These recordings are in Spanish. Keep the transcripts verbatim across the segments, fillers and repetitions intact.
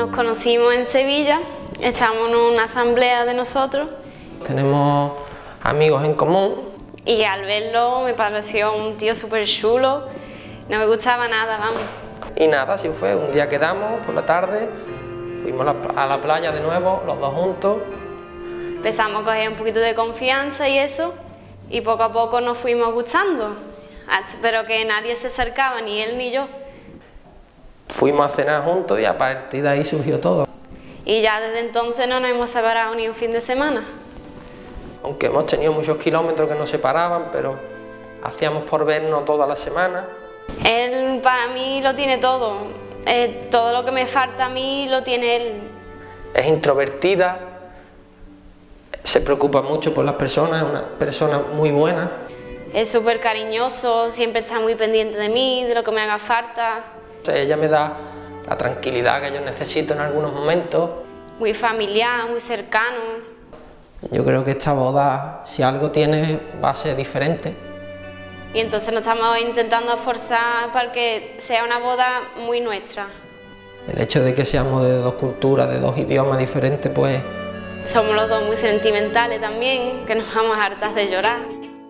Nos conocimos en Sevilla, estábamos en una asamblea de nosotros. Tenemos amigos en común. Y al verlo me pareció un tío súper chulo, no me gustaba nada, vamos. Y nada, así fue, un día quedamos por la tarde, fuimos a la playa de nuevo, los dos juntos. Empezamos a coger un poquito de confianza y eso, y poco a poco nos fuimos gustando, pero que nadie se acercaba, ni él ni yo. Fuimos a cenar juntos y a partir de ahí surgió todo. Y ya desde entonces no nos hemos separado ni un fin de semana. Aunque hemos tenido muchos kilómetros que nos separaban, pero hacíamos por vernos todas las semanas. Él para mí lo tiene todo, eh, todo lo que me falta a mí lo tiene él. Es introvertida, se preocupa mucho por las personas, es una persona muy buena. Es súper cariñoso, siempre está muy pendiente de mí, de lo que me haga falta. Ella me da la tranquilidad que yo necesito en algunos momentos. Muy familiar, muy cercano. Yo creo que esta boda, si algo tiene, va a ser diferente. Y entonces nos estamos intentando forzar para que sea una boda muy nuestra. El hecho de que seamos de dos culturas, de dos idiomas diferentes, pues... Somos los dos muy sentimentales también, que nos vamos hartas de llorar.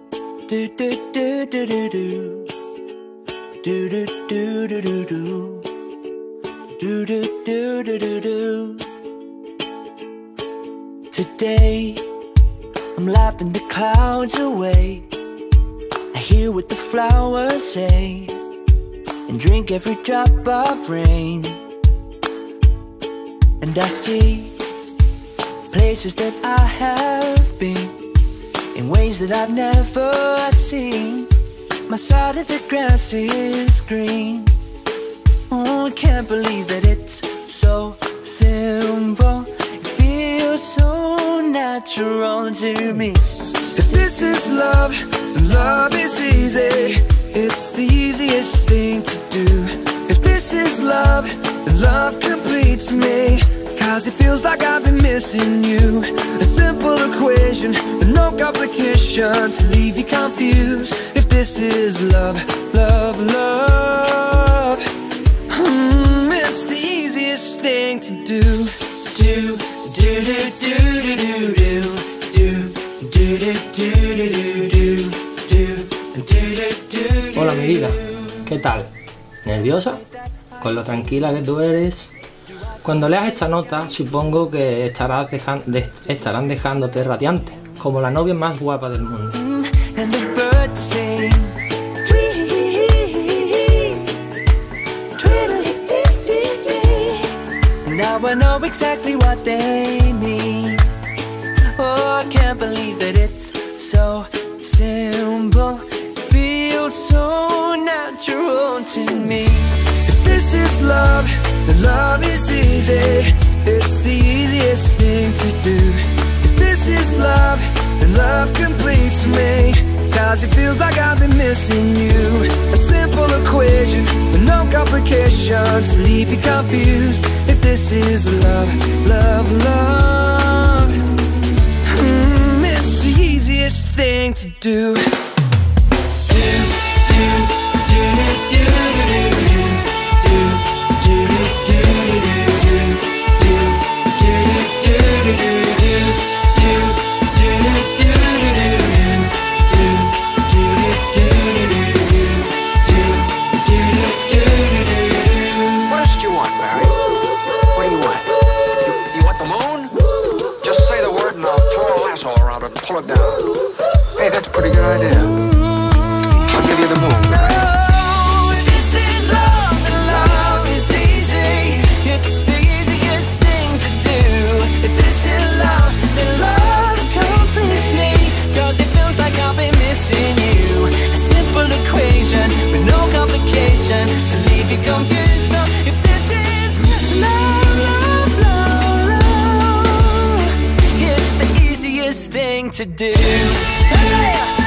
Today, I'm laughing the clouds away. I hear what the flowers say and drink every drop of rain. And I see places that I have been in ways that I've never seen. My side of the grass is green. Oh, I can't believe that it's so simple. It feels so natural to me. If this is love, then love is easy. It's the easiest thing to do. If this is love, then love completes me. Cause it feels like I've been missing you. A simple equation with no complications to leave you confused. If this is love, love, love, mm, it's the easiest thing to do. Do, do, do, do, do, do, do. Hola mi vida, ¿qué tal? ¿Nerviosa? Con lo tranquila que tú eres. Cuando leas esta nota supongo que estarás dejan de estarán dejándote radiante, como la novia más guapa del mundo. Now I know exactly what they mean. Oh, I can't believe that it's so simple. Feels so natural to me. If this is love, then love is easy. It's the easiest thing to do. If this is love, then love completes me. Cause it feels like I've been missing you. A simple equation with no complications to leave you confused. If this is love, love, love, mm, it's the easiest thing to do. Do, do, do, do, do, do, do. Pull it down. Hey, that's a pretty good idea. I'll give you the moon, right? Oh, if this is love, then love is easy. It's the easiest thing to do. If this is love, then love completes me. Cause it feels like I've been missing you. A simple equation with no complication to leave you confused. No, if this is love, love, love, love, it's the easiest thing to do. Hey!